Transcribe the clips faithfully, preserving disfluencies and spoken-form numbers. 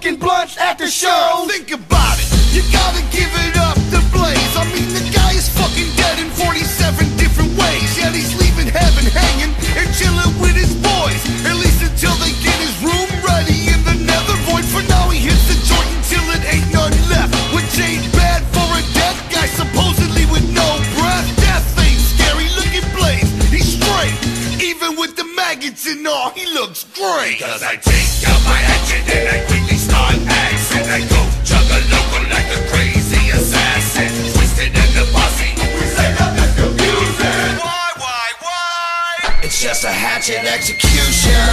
smoking blunts at the show. Think about it, you gotta give it up to Blaze. I mean, the guy is fucking dead in forty-seven different ways. Yet he's leaving heaven hanging and chilling with his boys, at least until they get his room ready in the nether void. For now he hits the joint until it ain't none left, which ain't bad for a death guy supposedly with no breath. Death ain't scary, look at Blaze, he's straight. Even with the maggots and all, he looks great. Cause I take out my action and I quickly start axing. I go juggle local like a crazy assassin, twisted in the posse. We say nothing's confusing. Why, why, why? It's just a hatchet execution.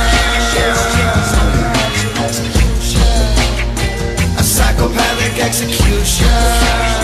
A psychopathic execution.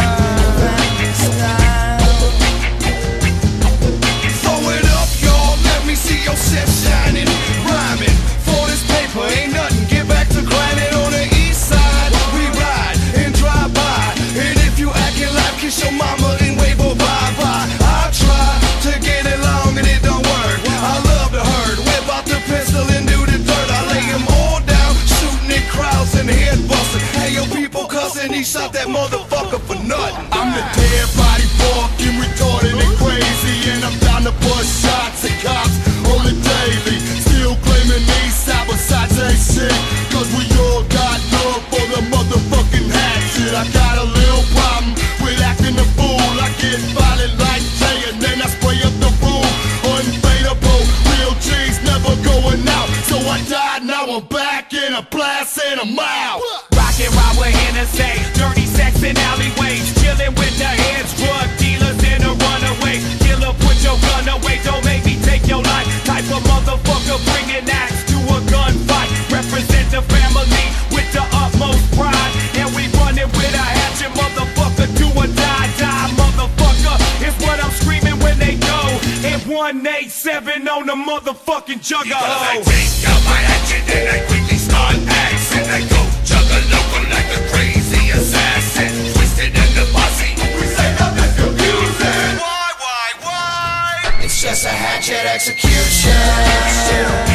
See yourself shining, rhyming for this paper, ain't nothing. Get back to grinding on the east side. We ride and drive by, and if you acting like kiss your mama and wave a bye-bye. I try to get it long and it don't work. I love the herd, whip out the pistol and do the dirt. I lay them all down, shooting at crowds and head busting. Hey yo, people cussing, he shot that motherfucker for nothing. I'm the dead body fucking retarded and crazy, and I'm down to bust shots at cops on the daily, still claiming these sabotage ain't shit. Cause we all got love for the motherfucking hatchet. I got a little problem with acting a fool. I get violent like Jay and then I spray up the room. Unfadable, real G's never going out. So I died, now I'm back in a blast and I'm out. Rockin' round with Hennessy, dirty sex in alleyways, chillin' with the heads, drug dealers in a runaway. Killer, put your gun away, don't make me take your life. Type of motherfucker bringing axe to a gunfight. Represent the family with the utmost pride, and we running with a hatchet, motherfucker. Do or die, die, motherfucker. Is what I'm screaming when they go. And one eight seven on the motherfucking jugger. Cause I take out my action and I quickly start axing. I go juggle local like a crazy assassin, twisted in the posse. We say nothing's confusing. Why, why, why? It's just a hatchet execution.